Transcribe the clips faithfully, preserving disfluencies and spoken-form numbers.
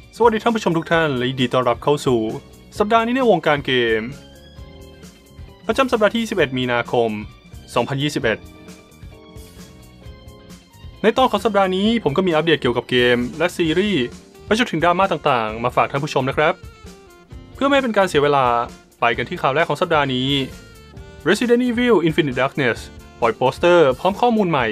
สวัสดีท่านผู้ชมทุกท่านและยินดีต้อนรับเข้าสู่สัปดาห์นี้ในวงการเกมประจำสัปดาห์ที่ยี่สิบเอ็ดมีนาคมสองพันยี่สิบเอ็ดในตอนของสัปดาห์นี้ผมก็มีอัปเดตเกี่ยวกับเกมและซีรีส์ไปจนถึงดราม่าต่างๆมาฝากท่านผู้ชมนะครับเพื่อไม่ให้เป็นการเสียเวลาไปกันที่ข่าวแรกของสัปดาห์นี้ Resident Evil Infinite Darkness ปล่อยโปสเตอร์พร้อมข้อมูลใหม่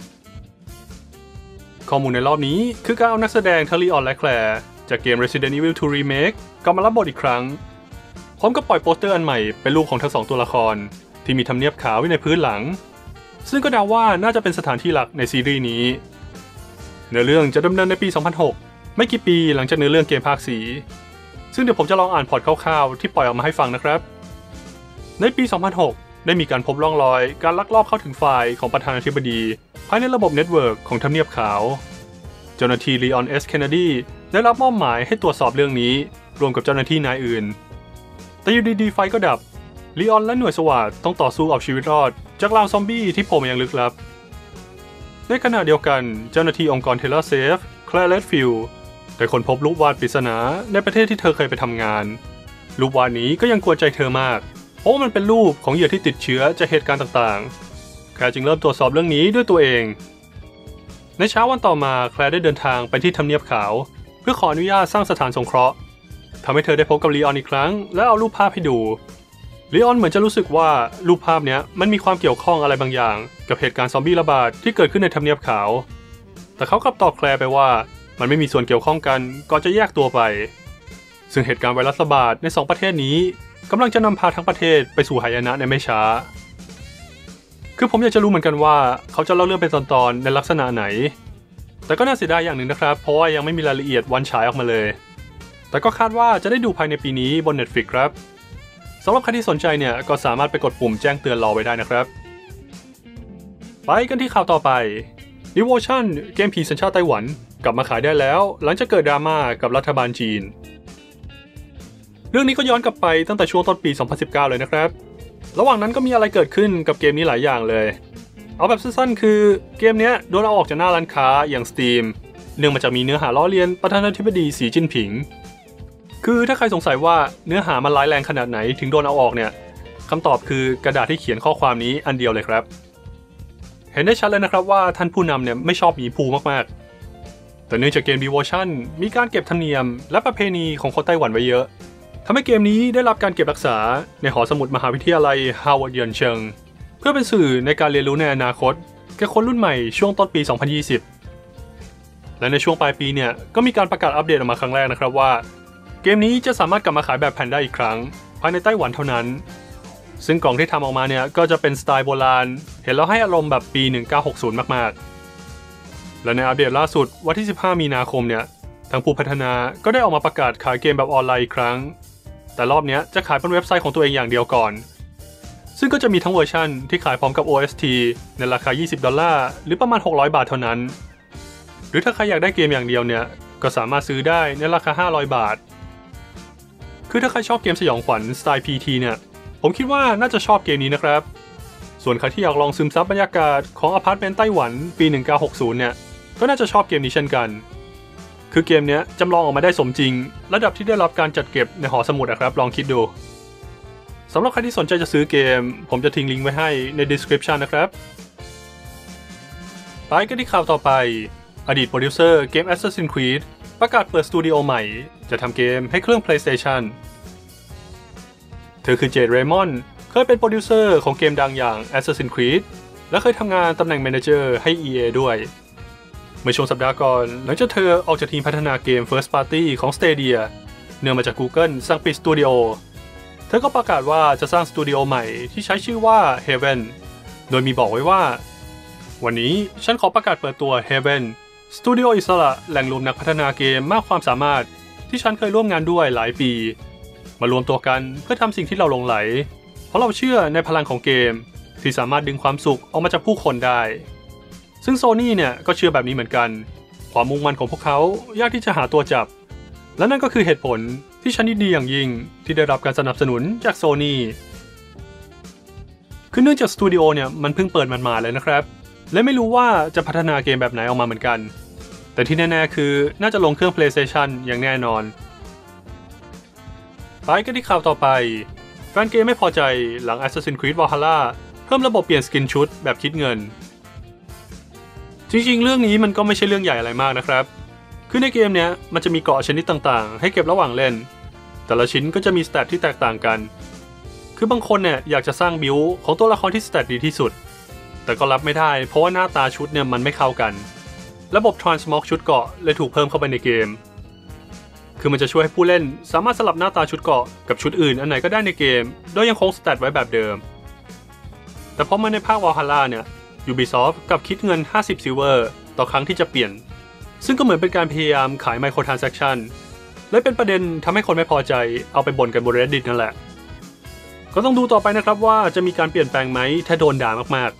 ข้อมูลในรอบนี้คือการเอานักแสดงทั้งลีออนและแคลร์จากเกม Resident Evil ทู Remake กลับมารับบทอีกครั้งพร้อมกับปล่อยโปสเตอร์อันใหม่เป็นรูปของทั้งสองตัวละครที่มีทำเนียบขาวไว้ในพื้นหลังซึ่งก็เดาว่าน่าจะเป็นสถานที่หลักในซีรีส์นี้เนื้อเรื่องจะดำเนินในปี สองพันหก ไม่กี่ปีหลังจากเนื้อเรื่องเกมภาคสี่ซึ่งเดี๋ยวผมจะลองอ่านพอร์ตคร่าวๆที่ปล่อยออกมาให้ฟังนะครับในปี สองพันหก ได้มีการพบร่องรอยการลักลอบเข้าถึงไฟล์ของประธานาธิบดีภายในระบบเน็ตเวิร์กของทำเนียบขาวเจ้าหน้าที่ลีออนเอสเคนเนดีได้รับมอบหมายให้ตรวจสอบเรื่องนี้รวมกับเจ้าหน้าที่นายอื่นแต่อยู่ดีๆไฟก็ดับลีออนและหน่วยสวาทต้องต่อสู้เอาชีวิตรอดจากเหล่าซอมบี้ที่โผล่มาอย่างลึกลับในขณะเดียวกันเจ้าหน้าที่องค์กรเทเลเซฟแคลร์เลดฟิลด์ได้ค้นพบรูปวาดปริศนาในประเทศที่เธอเคยไปทำงานรูปวาดนี้ก็ยังกวนใจเธอมากเพราะมันเป็นรูปของเหยื่อที่ติดเชื้อจากเหตุการณ์ต่างๆแคลร์จึงเริ่มตรวจสอบเรื่องนี้ด้วยตัวเองในเช้าวันต่อมาแคลร์ได้เดินทางไปที่ทำเนียบขาวเพื่อขออนุญาตสร้างสถานสงเคราะห์ทำให้เธอได้พบกับลีออนอีกครั้งและเอารูปภาพให้ดูลีออนเหมือนจะรู้สึกว่ารูปภาพนี้มันมีความเกี่ยวข้องอะไรบางอย่างกับเหตุการณ์ซอมบี้ระบาดที่เกิดขึ้นในทำเนียบขาวแต่เขากลับตอบแคลร์ไปว่ามันไม่มีส่วนเกี่ยวข้องกันก่อนจะแยกตัวไปซึ่งเหตุการณ์ไวรัสระบาดในสองประเทศนี้กำลังจะนำพาทั้งประเทศไปสู่หายนะในไม่ช้าคือผมอยากจะรู้เหมือนกันว่าเขาจะเล่าเรื่องเป็นตอนๆในลักษณะไหนแต่ก็น่าเสียดายอย่างหนึ่งนะครับเพราะว่ายังไม่มีรายละเอียดวันฉายออกมาเลยแต่ก็คาดว่าจะได้ดูภายในปีนี้บน Netflix ครับสำหรับใครที่สนใจเนี่ยก็สามารถไปกดปุ่มแจ้งเตือนรอไว้ได้นะครับไปกันที่ข่าวต่อไป Devotion เกมผีสัญชาติไต้หวันกลับมาขายได้แล้วหลังจากเกิดดราม่ากับรัฐบาลจีนเรื่องนี้ก็ย้อนกลับไปตั้งแต่ช่วงต้นปี สองพันสิบเก้า เลยนะครับระหว่างนั้นก็มีอะไรเกิดขึ้นกับเกมนี้หลายอย่างเลยเอาแบบสั้นๆคือเกมนี้โดนเอาออกจากหน้าร้านค้าอย่าง Steam เนื่องมาจากมีเนื้อหาล้อเลียนประธานาธิบดีสีจิ้นผิงคือถ้าใครสงสัยว่าเนื้อหามันร้ายแรงขนาดไหนถึงโดนเอาออกเนี่ยคำตอบคือกระดาษที่เขียนข้อความนี้อันเดียวเลยครับเห็นได้ชัดเลยนะครับว่าท่านผู้นำเนี่ยไม่ชอบหมีภูมากๆแต่เนื่องจากเกม Devotion มีการเก็บธรรมเนียมและประเพณีของคนไต้หวันไว้เยอะทำให้เกมนี้ได้รับการเก็บรักษาในหอสมุดมหาวิทยาลัยฮาวาร์ดเยินเชิงเพื่อเป็นสื่อในการเรียนรู้ในอนาคตแก่คนรุ่นใหม่ช่วงต้นปี สองพันยี่สิบ และในช่วงปลายปีเนี่ยก็มีการประกาศอัปเดตออกมาครั้งแรกนะครับว่าเกมนี้จะสามารถกลับมาขายแบบแผ่นได้อีกครั้งภายในไต้หวันเท่านั้นซึ่งกล่องที่ทำออกมาเนี่ยก็จะเป็นสไตล์โบราณเห็นแล้วให้อารมณ์แบบปี หนึ่งเก้าหกศูนย์ มากๆและในอัปเดตล่าสุดวันที่ สิบห้า มีนาคมเนี่ยทางผู้พัฒนาก็ได้ออกมาประกาศขายเกมแบบออนไลน์อีกครั้งแต่รอบนี้จะขายเป็นเว็บไซต์ของตัวเองอย่างเดียวก่อนซึ่งก็จะมีทั้งเวอร์ชันที่ขายพร้อมกับ โอ เอส ที ในราคายี่สิบดอลลาร์หรือประมาณหกร้อยบาทเท่านั้นหรือถ้าใครอยากได้เกมอย่างเดียวเนี่ยก็สามารถซื้อได้ในราคาห้าร้อยบาทคือถ้าใครชอบเกมสยองขวัญสไตล์ พี ที เนี่ยผมคิดว่าน่าจะชอบเกมนี้นะครับส่วนใครที่อยากลองซึมซับบรรยากาศของอพาร์ตเมนต์ไต้หวันปี หนึ่งเก้าหกศูนย์ เนี่ยก็น่าจะชอบเกมนี้เช่นกันคือเกมนี้จำลองออกมาได้สมจริงระดับที่ได้รับการจัดเก็บในหอสมุดนะครับลองคิดดูสำหรับใครที่สนใจจะซื้อเกมผมจะทิ้งลิงก์ไว้ให้ใน description นะครับไปกันที่ข่าวต่อไปอดีตโปรดิวเซอร์เกม Assassin's Creed ประกาศเปิดสตูดิโอใหม่จะทำเกมให้เครื่อง PlayStation เธอคือเจด เรย์มอนด์เคยเป็นโปรดิวเซอร์ของเกมดังอย่าง Assassin's Creed และเคยทำงานตำแหน่งแมเนเจอร์ให้ อี เอ ด้วยเมื่อช่วงสัปดาห์ก่อนหลังจากเธอออกจากทีมพัฒนาเกม First Party ของ Stadia เนื่องมาจาก Google สั่งปิดสตูดิโอเธอก็ประกาศว่าจะสร้างสตูดิโอใหม่ที่ใช้ชื่อว่า Haven โดยมีบอกไว้ว่าวันนี้ฉันขอประกาศเปิดตัว Haven สตูดิโออิสระแหล่งรวมนักพัฒนาเกมมากความสามารถที่ฉันเคยร่วมงานด้วยหลายปีมารวมตัวกันเพื่อทำสิ่งที่เราหลงไหลเพราะเราเชื่อในพลังของเกมที่สามารถดึงความสุขออกมาจากผู้คนได้ซึ่ง Sony เนี่ยก็เชื่อแบบนี้เหมือนกันความมุ่งมั่นของพวกเขายากที่จะหาตัวจับและนั่นก็คือเหตุผลที่ฉันยินดีอย่างยิ่งที่ได้รับการสนับสนุนจาก Sony คือเนื่องจากสตูดิโอเนี่ยมันเพิ่งเปิดมันมาเลยนะครับและไม่รู้ว่าจะพัฒนาเกมแบบไหนออกมาเหมือนกันแต่ที่แน่ๆคือน่าจะลงเครื่อง PlayStation อย่างแน่นอนไปกันที่ข่าวต่อไปแฟนเกมไม่พอใจหลัง Assassin's Creed Valhalla เพิ่มระบบเปลี่ยนสกินชุดแบบคิดเงินจริงๆเรื่องนี้มันก็ไม่ใช่เรื่องใหญ่อะไรมากนะครับคือในเกมเนี้ยมันจะมีเกราะชนิดต่างๆให้เก็บระหว่างเล่นแต่ละชิ้นก็จะมีสเตตที่แตกต่างกันคือบางคนเนี่ยอยากจะสร้างบิลด์ของตัวละครที่สเตตดีที่สุดแต่ก็รับไม่ได้เพราะว่าหน้าตาชุดเนี่ยมันไม่เข้ากันระบบ Transmog ชุดเกราะเลยถูกเพิ่มเข้าไปในเกมคือมันจะช่วยให้ผู้เล่นสามารถสลับหน้าตาชุดเกราะกับชุดอื่นอันไหนก็ได้ในเกมโดยยังคงสเตตไว้แบบเดิมแต่พอมาในภาค Valhalla เนี่ย Ubisoft กับคิดเงินห้าสิบซิลเวอร์ต่อครั้งที่จะเปลี่ยนซึ่งก็เหมือนเป็นการพยายามขาย Microtransaction และเป็นประเด็นทำให้คนไม่พอใจเอาไปบ่นกันบน Reddit นั่นแหละก็ต้องดูต่อไปนะครับว่าจะมีการเปลี่ยนแปลงไหมถ้าโดนด่ามาก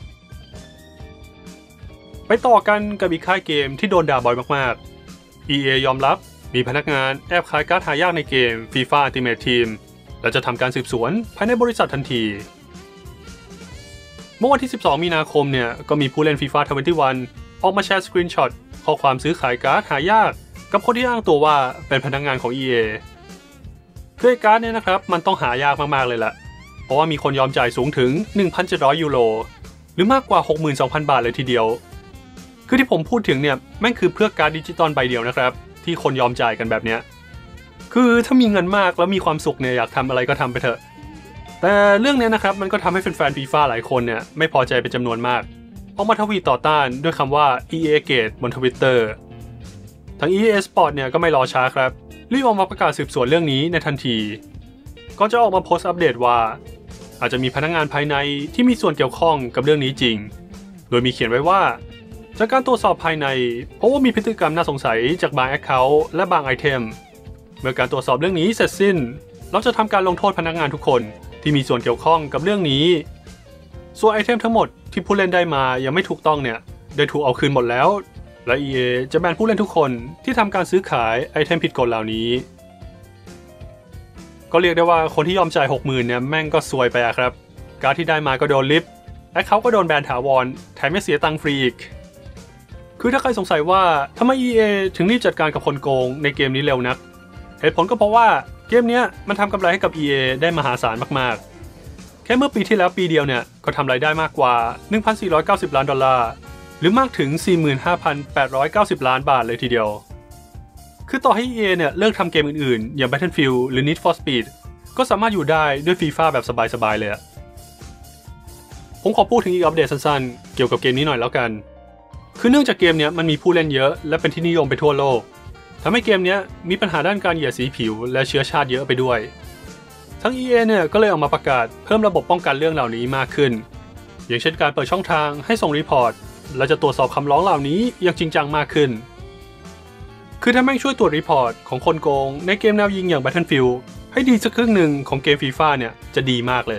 ๆไปต่อกันกับอีกค่ายเกมที่โดนด่าบ่อยมากๆ อี เอ ยอมรับมีพนักงานแอบขายการ์ดหายากในเกม FIFA Ultimate Team และจะทำการสืบสวนภายในบริษัททันทีเมื่อวันที่สิบสองมีนาคมเนี่ยก็มีผู้เล่น FIFA ยี่สิบเอ็ด ออกมาแชร์สกรีนช็อตข้อความซื้อขายการ์ดหายากกับคนที่อ้างตัวว่าเป็นพนักงานของ อี เอ คือไอ้การ์ดเนี่ยนะครับมันต้องหายากมากๆเลยล่ะเพราะว่ามีคนยอมจ่ายสูงถึง หนึ่งพันเจ็ดร้อย ยูโรหรือมากกว่า หกหมื่นสองพัน บาทเลยทีเดียวคือที่ผมพูดถึงเนี่ยแม่งคือเพื่อการ์ดดิจิตอลใบเดียวนะครับที่คนยอมจ่ายกันแบบเนี้ยคือถ้ามีเงินมากแล้วมีความสุขเนี่ยอยากทำอะไรก็ทำไปเถอะแต่เรื่องนี้นะครับมันก็ทำให้แฟนๆ FIFA หลายคนเนี่ยไม่พอใจเป็นจำนวนมากออกมาทวีตต่อต้านด้วยคำว่า อี เอ Gate บน Twitter ทาง อี เอ Sport เนี่ยก็ไม่รอช้าครับรีบออกมาประกาศสืบสวนเรื่องนี้ในทันทีก็จะออกมาโพสต์อัปเดตว่าอาจจะมีพนักงานภายในที่มีส่วนเกี่ยวข้องกับเรื่องนี้จริงโดยมีเขียนไว้ว่าจากการตรวจสอบภายในเพราะว่ามีพฤติกรรมน่าสงสัยจากบาง Account และบางไอเทมเมื่อการตรวจสอบเรื่องนี้เสร็จสิ้นเราจะทำการลงโทษพนักงานทุกคนที่มีส่วนเกี่ยวข้องกับเรื่องนี้ส่วนไอเทมทั้งหมดที่ผู้เล่นได้มายังไม่ถูกต้องเนี่ยได้ถูกเอาคืนหมดแล้วและ อี เอ จะแบนผู้เล่นทุกคนที่ทำการซื้อขายไอเทมผิดกฎเหล่านี้ก็เรียกได้ว่าคนที่ยอมจ่าย หกหมื่น เนี่ยแม่งก็ซวยไปอะครับการ์ดที่ได้มาก็โดนลิฟต์และเขาก็โดนแบนถาวรแถมไม่เสียตังค์ฟรีอีกคือถ้าใครสงสัยว่าทำไม อี เอ ถึงรีบจัดการกับคนโกงในเกมนี้เร็วนักเหตุผลก็เพราะว่าเกมนี้มันทำกำไรให้กับ อี เอ ได้มหาศาลมากๆแค่เมื่อปีที่แล้วปีเดียวเนี่ยก็ทำรายได้มากกว่า หนึ่งพันสี่ร้อยเก้าสิบ ล้านดอลลาร์หรือมากถึง สี่หมื่นห้าพันแปดร้อยเก้าสิบ ล้านบาทเลยทีเดียวคือต่อให้ อี เอ เนี่ยเลิกทำเกมอื่นๆอย่าง Battlefield หรือ Need for Speed ก็สามารถอยู่ได้ด้วย FIFA แบบสบายๆเลยอะผมขอพูดถึงอีกอัปเดตสั้นๆเกี่ยวกับเกมนี้หน่อยแล้วกันคือเนื่องจากเกมนี้มันมีผู้เล่นเยอะและเป็นที่นิยมไปทั่วโลกทำให้เกมนี้มีปัญหาด้านการเหยียดสีผิวและเชื้อชาติเยอะไปด้วยทั้ง อี เอ เนี่ยก็เลยออกมาประกาศเพิ่มระบบป้องกันเรื่องเหล่านี้มากขึ้นอย่างเช่นการเปิดช่องทางให้ส่งรีพอร์ตและจะตรวจสอบคำร้องเหล่านี้อย่างจริงจังมากขึ้นคือถ้าแม่งช่วยตรวจรีพอร์ตของคนโกงในเกมแนวยิงอย่าง Battlefield ให้ดีสักครึ่งหนึ่งของเกม FIFA เนี่ยจะดีมากเลย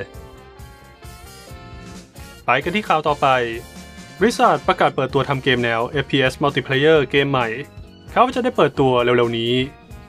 ไปกันที่ข่าวต่อไปBlizzard ประกาศเปิดตัวทำเกมแนว เอฟ พี เอส Multiplayer เกมใหม่เขาจะได้เปิดตัวเร็วๆนี้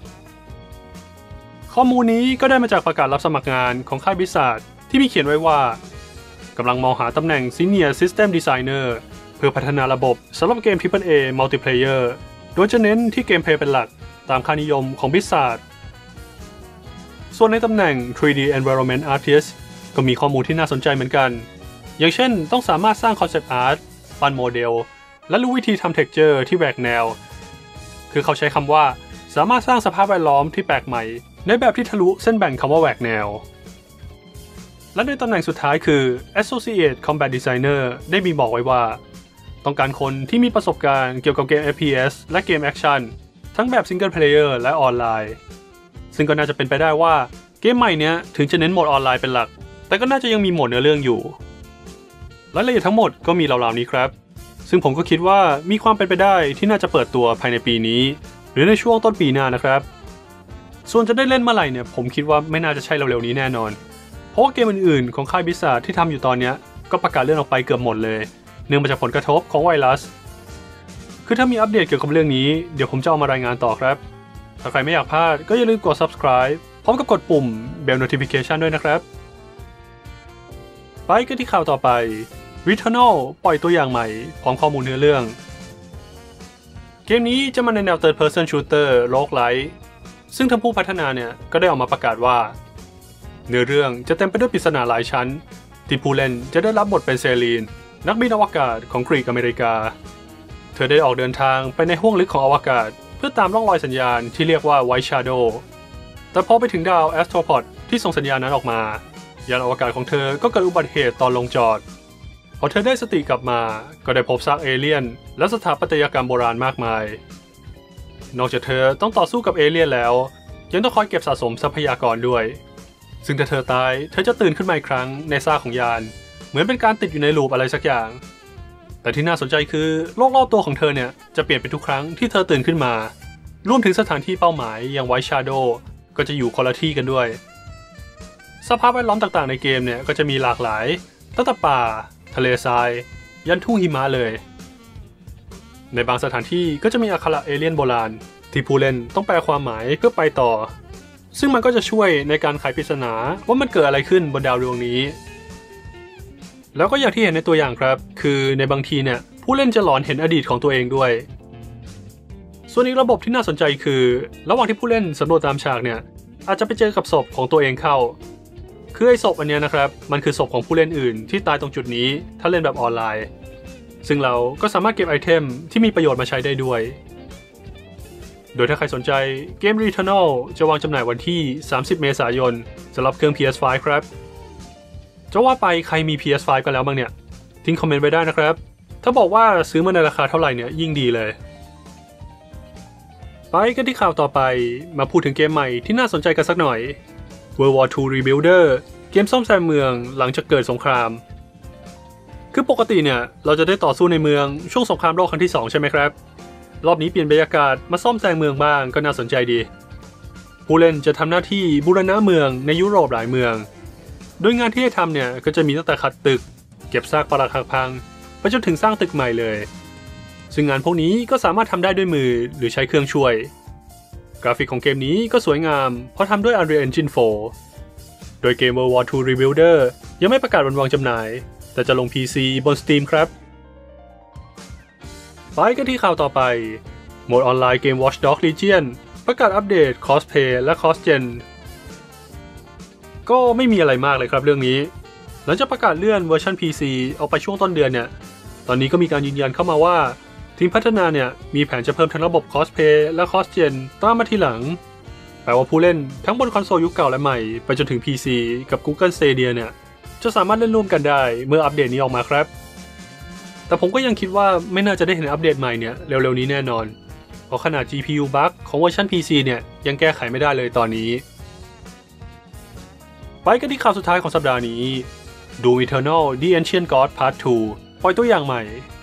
ข้อมูลนี้ก็ได้มาจากประกาศรับสมัครงานของค่าย Blizzard ที่มีเขียนไว้ว่ากำลังมองหาตำแหน่ง Senior System Designer เพื่อพัฒนาระบบสำหรับเกม Triple A Multiplayer โดยจะเน้นที่เกมเพลย์เป็นหลักตามค่านิยมของ Blizzard ส่วนในตำแหน่ง ทรี ดี Environment Artist ก็มีข้อมูลที่น่าสนใจเหมือนกันอย่างเช่นต้องสามารถสร้าง Concept Art ปั้นโมเดลและรู้วิธีทำ Texture ที่แหวกแนวคือเขาใช้คำว่าสามารถสร้างสภาพแวดล้อมที่แปลกใหม่ในแบบที่ทะลุเส้นแบ่งคำว่าแหวกแนวและในตำแหน่งสุดท้ายคือ Associate Combat Designer ได้มีบอกไว้ว่าต้องการคนที่มีประสบการณ์เกี่ยวกับเกม เอฟ พี เอส และเกมแอคชั่นทั้งแบบ Single Player และออนไลน์ซึ่งก็น่าจะเป็นไปได้ว่าเกมใหม่เนี้ยถึงจะเน้นโหมดออนไลน์เป็นหลักแต่ก็น่าจะยังมีโหมดเนื้อเรื่องอยู่รายละเอียดทั้งหมดก็มีเหล่าๆนี้ครับซึ่งผมก็คิดว่ามีความเป็นไปได้ที่น่าจะเปิดตัวภายในปีนี้หรือในช่วงต้นปีหน้านะครับส่วนจะได้เล่นเมื่อไหร่เนี่ยผมคิดว่าไม่น่าจะใช่เร็วๆนี้แน่นอนเพราะว่าเกมอื่นๆของค่าย Blizzard ที่ทำอยู่ตอนนี้ก็ประกาศเลื่อนออกไปเกือบหมดเลยเนื่องมาจากผลกระทบของไวรัสคือถ้ามีอัปเดตเกี่ยวกับเรื่องนี้เดี๋ยวผมจะเอามารายงานต่อครับถ้าใครไม่อยากพลาดก็อย่าลืมกด Subscribe พร้อมกับกดปุ่ม Bell Notification ด้วยนะครับไปกันที่ข่าวต่อไปReturnal ปล่อยตัวอย่างใหม่พร้อมข้อมูลเนื้อเรื่องเกมนี้จะมาในแนว third person shooter roguelike ซึ่งทั้งผู้พัฒนาเนี่ยก็ได้ออกมาประกาศว่าเนื้อเรื่องจะเต็มไปด้วยปริศนาหลายชั้นที่ผู้เล่นจะได้รับบทเป็นเซลีนนักบินอวกาศของกรีกอเมริกาเธอได้ออกเดินทางไปในห้วงลึกของอวกาศเพื่อตามร่องรอยสัญญาณที่เรียกว่า White Shadow แต่พอไปถึงดาว Astropod ที่ส่งสัญญาณนั้นออกมายานอวกาศของเธอก็เกิดอุบัติเหตุตอนลงจอดพอเธอได้สติกลับมาก็ได้พบซากเอเลี่ยนและสถาปัตยกรรมโบราณมากมายนอกจากเธอต้องต่อสู้กับเอเลี่ยนแล้วยังต้องคอยเก็บสะสมทรัพยากรด้วยซึ่งถ้าเธอตายเธอจะตื่นขึ้นมาอีกครั้งในซากของยานเหมือนเป็นการติดอยู่ในลูปอะไรสักอย่างแต่ที่น่าสนใจคือโลกรอบตัวของเธอเนี่ยจะเปลี่ยนไปทุกครั้งที่เธอตื่นขึ้นมารวมถึงสถานที่เป้าหมายอย่าง White Shadow ก็จะอยู่คนละที่กันด้วยสภาพแวดล้อมต่างๆในเกมเนี่ยก็จะมีหลากหลายตั้งแต่ป่าทะเลทรายยันทุ่งหิมะเลยในบางสถานที่ก็จะมีอักขระเอเลี่ยนโบราณที่ผู้เล่นต้องแปลความหมายเพื่อไปต่อซึ่งมันก็จะช่วยในการไขปริศนาว่ามันเกิดอะไรขึ้นบนดาวดวงนี้แล้วก็อย่างที่เห็นในตัวอย่างครับคือในบางทีเนี่ยผู้เล่นจะหลอนเห็นอดีตของตัวเองด้วยส่วนอีกระบบที่น่าสนใจคือระหว่างที่ผู้เล่นสำรวจตามฉากเนี่ยอาจจะไปเจอกับศพของตัวเองเข้าคือไอ้ศพอันนี้นะครับมันคือศพของผู้เล่นอื่นที่ตายตรงจุดนี้ถ้าเล่นแบบออนไลน์ซึ่งเราก็สามารถเก็บไอเทมที่มีประโยชน์มาใช้ได้ด้วยโดยถ้าใครสนใจเกม Returnal จะวางจำหน่ายวันที่สามสิบเมษายนสำหรับเครื่อง พี เอส ไฟว์ ครับจะว่าไปใครมี พี เอส ไฟว์ กันแล้วบ้างเนี่ยทิ้งคอมเมนต์ไว้ได้นะครับถ้าบอกว่าซื้อมาในราคาเท่าไหร่เนี่ยยิ่งดีเลยไปกันที่ข่าวต่อไปมาพูดถึงเกมใหม่ที่น่าสนใจกันสักหน่อย World War ทู Rebuilder เกมซ่อมแซมเมืองหลังจากเกิดสงครามคือปกติเนี่ยเราจะได้ต่อสู้ในเมืองช่วงสงครามโลกครั้งที่สองใช่ไหมครับรอบนี้เปลี่ยนบรรยากาศมาซ่อมแซมเมืองบ้างก็น่าสนใจดีผู้เล่นจะทำหน้าที่บูรณะเมืองในยุโรปหลายเมืองโดยงานที่ให้ทำเนี่ยก็จะมีตั้งแต่ขัดตึกเก็บซากปรักหักพังไปจนถึงสร้างตึกใหม่เลยซึ่งงานพวกนี้ก็สามารถทำได้ด้วยมือหรือใช้เครื่องช่วยกราฟิกของเกมนี้ก็สวยงามเพราะทำด้วย Unreal Engine โฟร์ โดยเกม World War ทู Rebuilder ยังไม่ประกาศวันวางจำหน่ายแต่จะลง พี ซี บน Steam ครับไปกันที่ข่าวต่อไปโหมดออนไลน์เกม Watch Dogs Legion ประกาศอัปเดต Cosplay และ Cross-Gen ก็ไม่มีอะไรมากเลยครับเรื่องนี้หลังจากประกาศเลื่อนเวอร์ชัน พี ซี ออกไปช่วงต้นเดือนเนี่ยตอนนี้ก็มีการยืนยันเข้ามาว่าทีมพัฒนาเนี่ยมีแผนจะเพิ่มทั้งระบบ Cosplay และ Cross-Gen ตามมาทีหลังแปลว่าผู้เล่นทั้งบนคอนโซลยุคเก่าและใหม่ไปจนถึง พี ซี กับ Google Stadia เนี่ยจะสามารถเล่นร่วมกันได้เมื่ออัปเดตนี้ออกมาครับแต่ผมก็ยังคิดว่าไม่น่าจะได้เห็นอัปเดตใหม่เนี่ยเร็วๆนี้แน่นอนเพราะขนาด จี พี ยู บั๊กของเวอร์ชัน พี ซี เนี่ยยังแก้ไขไม่ได้เลยตอนนี้ไปกันที่ข่าวสุดท้ายของสัปดาห์นี้ Doom Eternal: The Ancient God Part ทูปล่อยตัวอย่างใหม่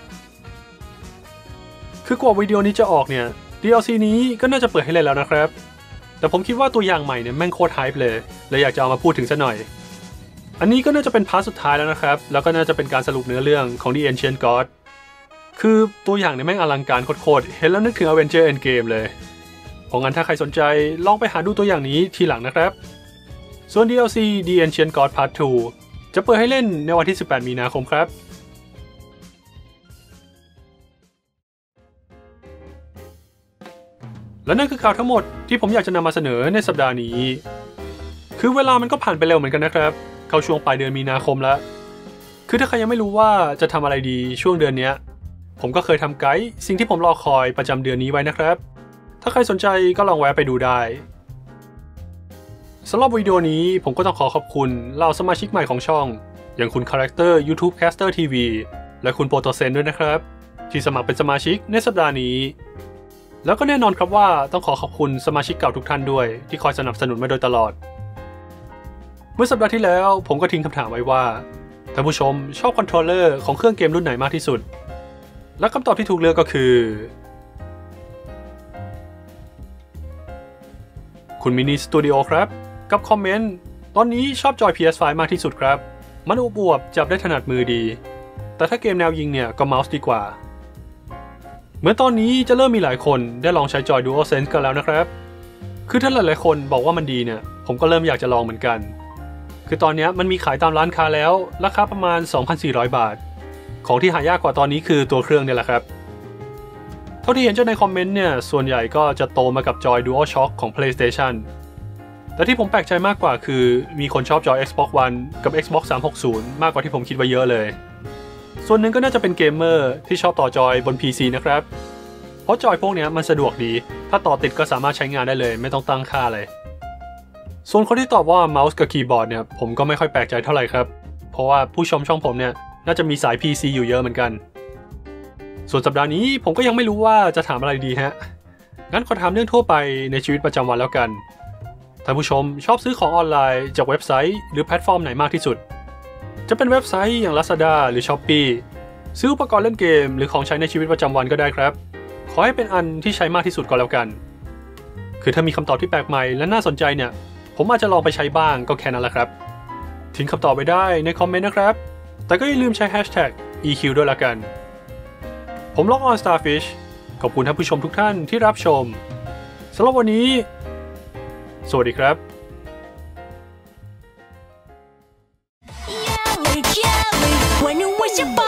คือกว่าวิดีโอนี้จะออกเนี่ย ดี แอล ซี นี้ก็น่าจะเปิดให้เล่นแล้วนะครับแต่ผมคิดว่าตัวอย่างใหม่เนี่ยแม่งโคตรไฮป์เลยเลยอยากจะเอามาพูดถึงซะหน่อยอันนี้ก็น่าจะเป็นพาร์ทสุดท้ายแล้วนะครับแล้วก็น่าจะเป็นการสรุปเนื้อเรื่องของ The Ancient God คือตัวอย่างเนี่ยแม่งอลังการโคตรๆเห็นแล้วนึกถึง Avengers Endgame เลยเพราะงั้นถ้าใครสนใจลองไปหาดูตัวอย่างนี้ทีหลังนะครับส่วน ดี แอล ซี The Ancient God Part ทูจะเปิดให้เล่นในวันที่สิบแปดมีนาคมครับและนั่นคือข่าวทั้งหมดที่ผมอยากจะนำมาเสนอในสัปดาห์นี้คือเวลามันก็ผ่านไปเร็วเหมือนกันนะครับเข้าช่วงปลายเดือนมีนาคมแล้วคือถ้าใครยังไม่รู้ว่าจะทำอะไรดีช่วงเดือนนี้ผมก็เคยทำไกด์สิ่งที่ผมรอคอยประจำเดือนนี้ไว้นะครับถ้าใครสนใจก็ลองแวะไปดูได้สำหรับวิดีโอนี้ผมก็ต้องขอขอบคุณเหล่าสมาชิกใหม่ของช่องอย่างคุณ Character YouTube Caster ที วี และคุณโปรโตเซนด้วยนะครับที่สมัครเป็นสมาชิกในสัปดาห์นี้แล้วก็แน่นอนครับว่าต้องขอขอบคุณสมาชิกเก่าทุกท่านด้วยที่คอยสนับสนุนมาโดยตลอดเมื่อสัปดาห์ที่แล้วผมก็ทิ้งคำถามไว้ว่าท่านผู้ชมชอบคอนโทรลเลอร์ของเครื่องเกมรุ่นไหนมากที่สุดและคำตอบที่ถูกเลือกก็คือคุณมินิสตูดิโอครับกับคอมเมนต์ตอนนี้ชอบจอย พี เอส ไฟว์ มากที่สุดครับมันอวบๆจับได้ถนัดมือดีแต่ถ้าเกมแนวยิงเนี่ยก็เมาส์ดีกว่าเหมือนตอนนี้จะเริ่มมีหลายคนได้ลองใช้จอย DualSense กันแล้วนะครับคือถ้าหลายๆคนบอกว่ามันดีเนี่ยผมก็เริ่มอยากจะลองเหมือนกันคือตอนนี้มันมีขายตามร้านค้าแล้วราคาประมาณ สองพันสี่ร้อย บาทของที่หายากกว่าตอนนี้คือตัวเครื่องเนี่ยแหละครับเท่าที่เห็นจากในคอมเมนต์เนี่ยส่วนใหญ่ก็จะโตมากับจอย DualShock ของ PlayStation แต่ที่ผมแปลกใจมากกว่าคือมีคนชอบจอย Xbox One กับ Xbox สามหกศูนย์มากกว่าที่ผมคิดไว้เยอะเลยส่วนหนึ่งก็น่าจะเป็นเกมเมอร์ที่ชอบต่อจอยบน พี ซี นะครับเพราะจอยพวกนี้มันสะดวกดีถ้าต่อติดก็สามารถใช้งานได้เลยไม่ต้องตั้งค่าเลยส่วนคนที่ตอบว่าเมาส์กับคีย์บอร์ดเนี่ยผมก็ไม่ค่อยแปลกใจเท่าไหร่ครับเพราะว่าผู้ชมช่องผมเนี่ยน่าจะมีสาย พี ซี อยู่เยอะเหมือนกันส่วนสัปดาห์นี้ผมก็ยังไม่รู้ว่าจะถามอะไรดีฮะงั้นขอถามเรื่องทั่วไปในชีวิตประจำวันแล้วกันท่านผู้ชมชอบซื้อของออนไลน์จากเว็บไซต์หรือแพลตฟอร์มไหนมากที่สุดจะเป็นเว็บไซต์อย่าง Lazada หรือ Shopee ซื้ออุปกรณ์เล่นเกมหรือของใช้ในชีวิตประจำวันก็ได้ครับขอให้เป็นอันที่ใช้มากที่สุดก็แล้วกันคือถ้ามีคำตอบที่แปลกใหม่และน่าสนใจเนี่ยผมอาจจะลองไปใช้บ้างก็แค่นั้นแหละครับทิ้งคำตอบไว้ได้ในคอมเมนต์นะครับแต่ก็อย่าลืมใช้ แฮชแท็ก อี คิว ด้วยละกันผมล็อกออน Starfish ขอบคุณท่านผู้ชมทุกท่านที่รับชมสำหรับวันนี้สวัสดีครับ Yelly, yelly, when you wish upon